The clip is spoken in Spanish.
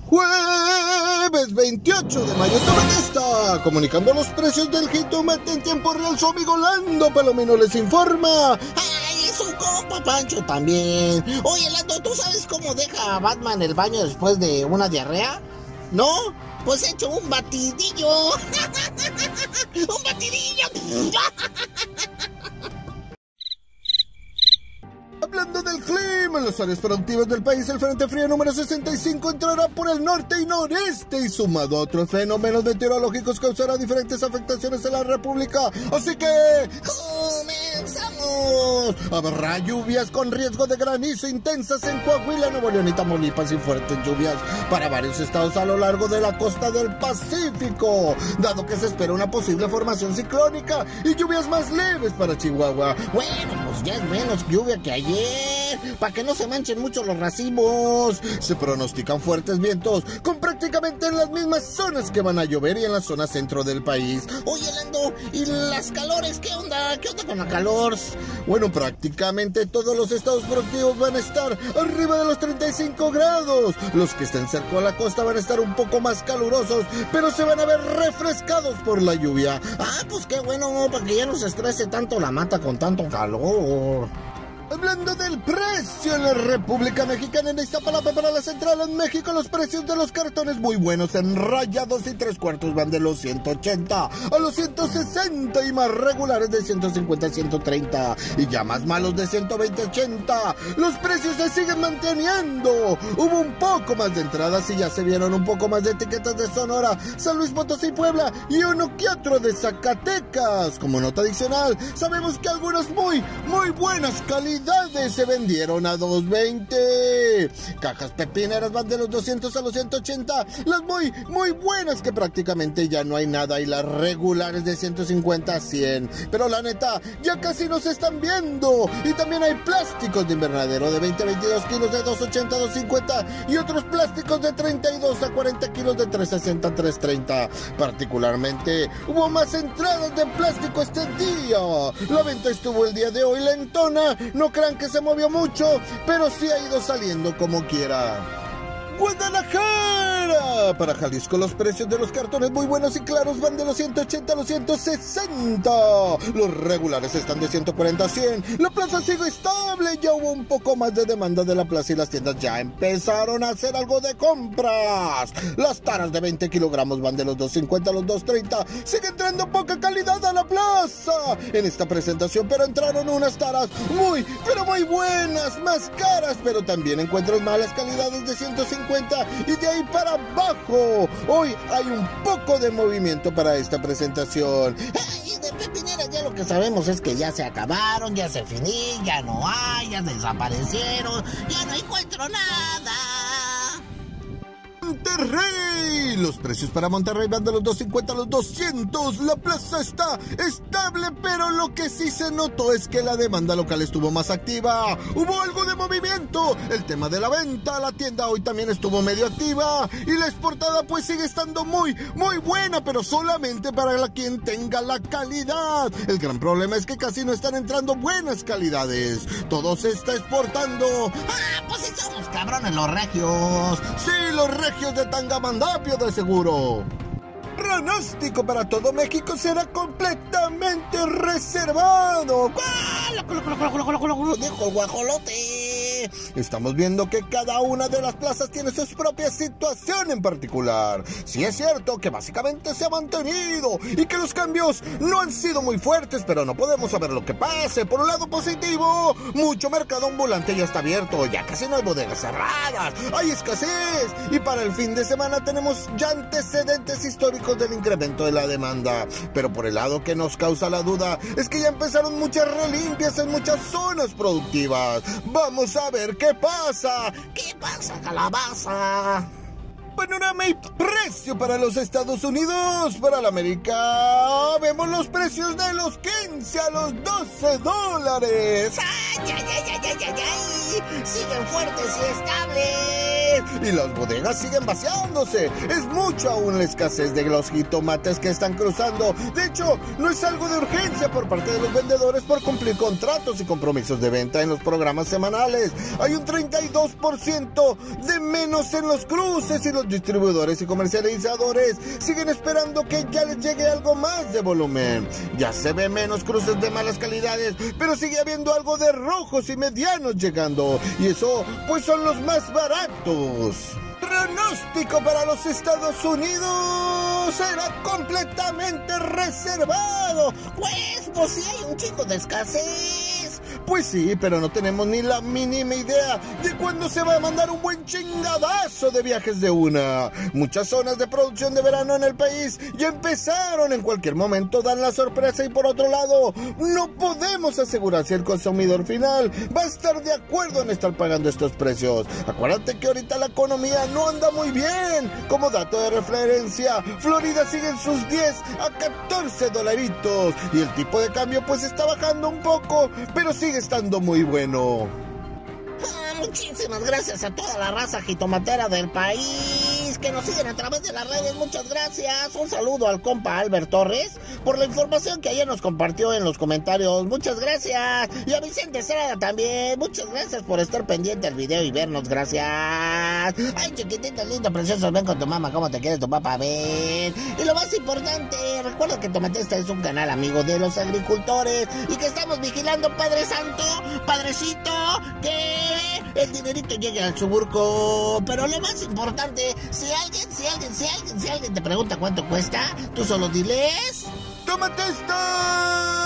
Jueves 28 de mayo también está comunicando los precios del jitomate en tiempo real. Su amigo Lando Palomino les informa. ¡Ay, es un compa Pancho también! Oye, Lando, ¿tú sabes cómo deja a Batman el baño después de una diarrea? ¿No? Pues he hecho un batidillo. ¡Un batidillo! Hablando del clima, en las áreas productivas del país, el frente frío número 65 entrará por el norte y noreste y sumado a otros fenómenos meteorológicos causará diferentes afectaciones en la República. Así que ¡comenzamos! Habrá lluvias con riesgo de granizo intensas en Coahuila, Nuevo León y Tamaulipas y fuertes lluvias para varios estados a lo largo de la costa del Pacífico, dado que se espera una posible formación ciclónica y lluvias más leves para Chihuahua. Bueno, pues ya es menos lluvia que ayer, para que no se manchen mucho los racimos. Se pronostican fuertes vientos con prácticamente en las mismas zonas que van a llover y en la zona centro del país. Oye, Lando, ¿y las calores? ¿Qué onda? ¿Qué onda con la calor? Bueno, prácticamente todos los estados productivos van a estar arriba de los 35 grados. Los que estén cerca a la costa van a estar un poco más calurosos, pero se van a ver refrescados por la lluvia. Ah, pues qué bueno, para que ya no se estrese tanto la mata con tanto calor. Hablando del precio en la República Mexicana, en Iztapalapa para la Central en México, los precios de los cartones muy buenos en rayados y 3/4 van de los 180 a los 160 y más regulares de 150 a 130 y ya más malos de 120 a 80. Los precios se siguen manteniendo. Hubo un poco más de entradas y ya se vieron un poco más de etiquetas de Sonora, San Luis Potosí y Puebla y uno que otro de Zacatecas. Como nota adicional, sabemos que algunas muy buenas calidades se vendieron a $2.20. Cajas pepineras van de los 200 a los 180. Las muy buenas que prácticamente ya no hay nada y las regulares de 150 a 100. Pero la neta, ya casi nos están viendo. Y también hay plásticos de invernadero de 20 a 22 kilos de 280 a 250 y otros plásticos de 32 a 40 kilos de 360 a 330. Particularmente, hubo más entradas de plástico este día. La venta estuvo el día de hoy lentona. No crean que se movió mucho, pero sí ha ido saliendo como quiera. Guadalajara. Para Jalisco los precios de los cartones muy buenos y claros van de los 180 a los 160. Los regulares están de 140 a 100. La plaza sigue estable. Ya hubo un poco más de demanda de la plaza y las tiendas ya empezaron a hacer algo de compras. Las taras de 20 kilogramos van de los 250 a los 230. Sigue entrando poca calidad a la plaza en esta presentación, pero entraron unas taras muy buenas, más caras, pero también encuentras malas calidades de 150 y de ahí para abajo. Hoy hay un poco de movimiento para esta presentación. Y de pepineras ya lo que sabemos es que ya se acabaron, ya se finí, ya no hay, ya desaparecieron, ya no encuentro nada. Monterrey. Los precios para Monterrey van de los 250 a los 200. La plaza está estable, pero lo que sí se notó es que la demanda local estuvo más activa. Hubo algo de movimiento. El tema de la venta, la tienda hoy también estuvo medio activa. Y la exportada pues sigue estando muy buena, pero solamente para quien tenga la calidad. El gran problema es que casi no están entrando buenas calidades. Todo se está exportando. Ah, pues sí somos cabrones los regios. Sí, los regios de Tangamandapio de seguro. Pronóstico para todo México será completamente reservado. Dijo el guajolote. Estamos viendo que cada una de las plazas tiene su propia situación en particular. Sí es cierto que básicamente se ha mantenido y que los cambios no han sido muy fuertes, pero no podemos saber lo que pase. Por un lado positivo, mucho mercado ambulante ya está abierto, ya casi no hay bodegas cerradas, hay escasez y para el fin de semana tenemos ya antecedentes históricos del incremento de la demanda. Pero por el lado que nos causa la duda es que ya empezaron muchas relimpias en muchas zonas productivas. Vamos a ver qué pasa. ¿Qué pasa, calabaza? Panorama y precio para los Estados Unidos. Para la América vemos los precios de los 15 a los $12. ¡Ay! Siguen fuertes y estables. y las bodegas siguen vaciándose. Es mucho aún la escasez de los jitomates que están cruzando. De hecho, no es algo de urgencia por parte de los vendedores por cumplir contratos y compromisos de venta en los programas semanales. Hay un 32% de menos en los cruces y los distribuidores y comercializadores siguen esperando que ya les llegue algo más de volumen. Ya se ve menos cruces de malas calidades, pero sigue habiendo algo de rojos y medianos llegando, y eso pues son los más baratos. Pronóstico para los Estados Unidos será completamente reservado. Pues sí hay un chingo de escasez. Pues sí, pero no tenemos ni la mínima idea de cuándo se va a mandar un buen chingadazo de viajes de una. Muchas zonas de producción de verano en el país ya empezaron, en cualquier momento dan la sorpresa, y por otro lado, no podemos asegurar si el consumidor final va a estar de acuerdo en estar pagando estos precios. Acuérdate que ahorita la economía no anda muy bien. Como dato de referencia, Florida sigue en sus 10 a 14 dolaritos y el tipo de cambio pues está bajando un poco, pero sigue estando muy bueno. Muchísimas gracias a toda la raza jitomatera del país que nos siguen a través de las redes. Muchas gracias. Un saludo al compa Albert Torres por la información que ayer nos compartió en los comentarios. Muchas gracias. Y a Vicente Estrada también. Muchas gracias por estar pendiente al video y vernos. Gracias. Ay, chiquitito, lindo, precioso. Ven con tu mamá. ¿Cómo te quiere tu papá? Ven. Y lo más importante, recuerda que Tomatesta es un canal amigo de los agricultores y que estamos vigilando, Padre Santo, Padrecito, que el dinerito llegue al suburco. Pero lo más importante, si alguien te pregunta cuánto cuesta, tú solo diles: ¡Tomatesta!